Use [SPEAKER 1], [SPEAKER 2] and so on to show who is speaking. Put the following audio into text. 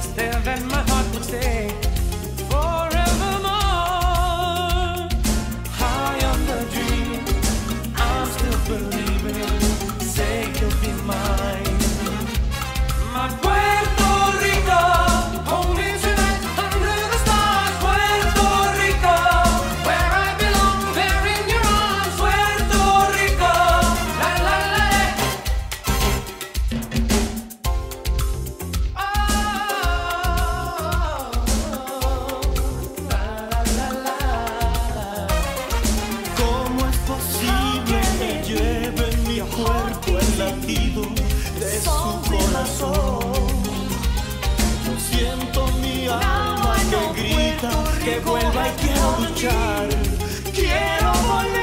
[SPEAKER 1] There then my heart would stay forevermore. High on the dream, I'm still believing. Say you'll be mine. My Puerto Rico, hold me tonight under the stars. Puerto Rico, where I belong, there in your arms. Puerto Rico, la la la. Oh, la la la la.
[SPEAKER 2] ¿Cómo es posible que lleve en mi cuerpo el latido de su corazón? Yo siento mi alma que grita, que vuelva y quiero luchar, quiero volver.